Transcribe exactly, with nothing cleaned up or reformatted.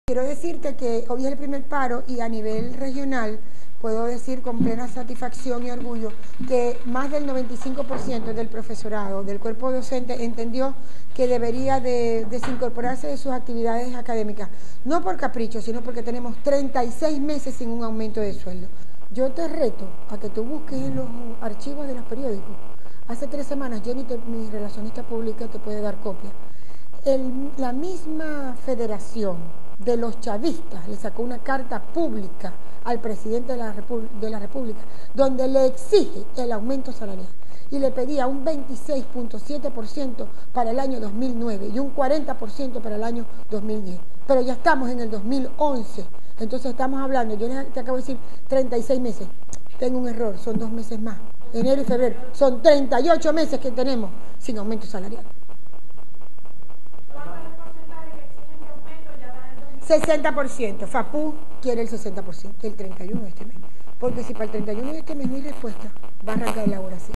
Quiero decirte que hoy es el primer paro y a nivel regional puedo decir con plena satisfacción y orgullo que más del noventa y cinco por ciento del profesorado, del cuerpo docente, entendió que debería de desincorporarse de sus actividades académicas, no por capricho, sino porque tenemos treinta y seis meses sin un aumento de sueldo. Yo te reto a que tú busques en los archivos de los periódicos. Hace tres semanas, Jenny, mi relacionista pública, te puede dar copia. El, la misma federación de los chavistas le sacó una carta pública al presidente de la, de la República donde le exige el aumento salarial y le pedía un veintiséis punto siete por ciento para el año dos mil nueve y un cuarenta por ciento para el año dos mil diez. Pero ya estamos en el dos mil once, entonces estamos hablando, yo te acabo de decir treinta y seis meses, tengo un error, son dos meses más, enero y febrero, son treinta y ocho meses que tenemos sin aumento salarial. sesenta por ciento, FAPU quiere el sesenta por ciento, el treinta y uno de este mes, porque si para el treinta y uno de este mes no hay respuesta, va a arrancar elaboración.